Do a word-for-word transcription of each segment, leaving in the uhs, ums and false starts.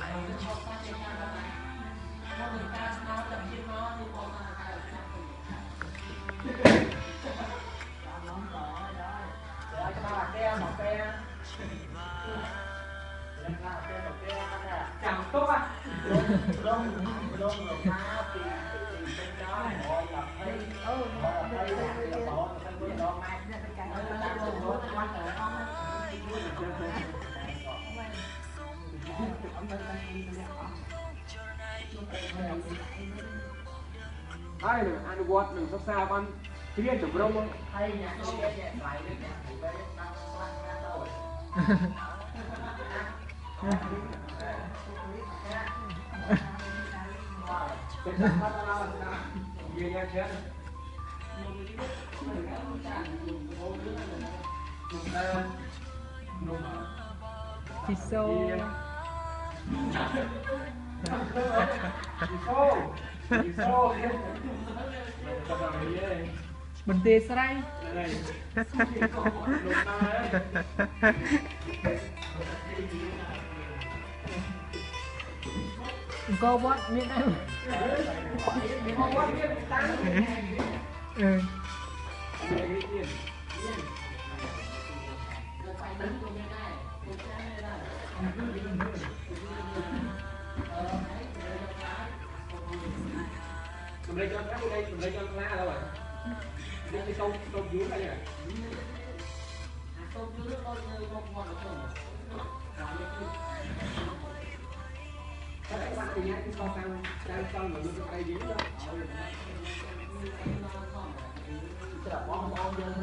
chẳng tốt à đông đông là phá thì bên đó mọi là thấy ờ thấy là bỏ sang bên đó mai ai nữa ăn quạt đừng sao sao con kia chụp râu không hay nhạc lại lại lên nhạc thì bé đang quan ra rồi Chị xô Bình tê sao đây cô bót miễn em ừ. Cầm đây cho cái đây, cầm đây cho lá đâu rồi? Đây cái câu câu dứa đây à? Câu dứa câu như câu ngon được không? Các bạn thì nhá, cái con sang sang sang mà nó cái dứa đó. Bong bong dưa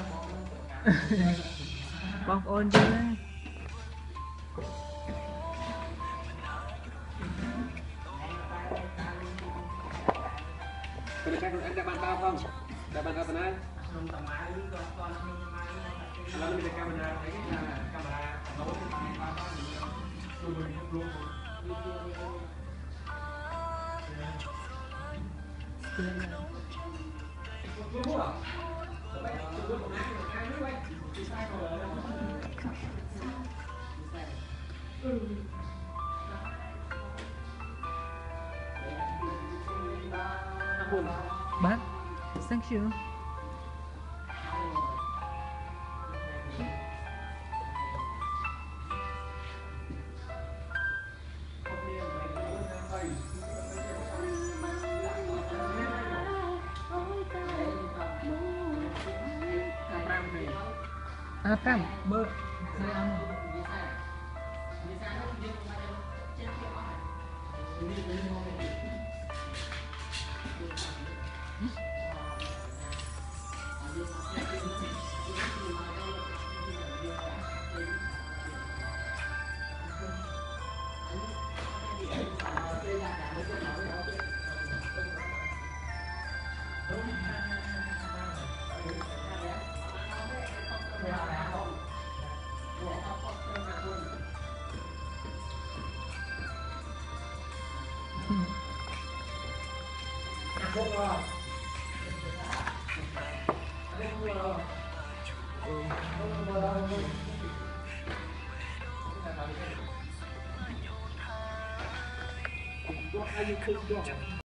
bong ôn dưa Cái này anh đã bạn bao không? Đã bạn bao phần ai? Nó mình camera thấy là camera nối với bao bao luôn luôn bác sáng chưa à tam bơ đây ăn What are you cooking?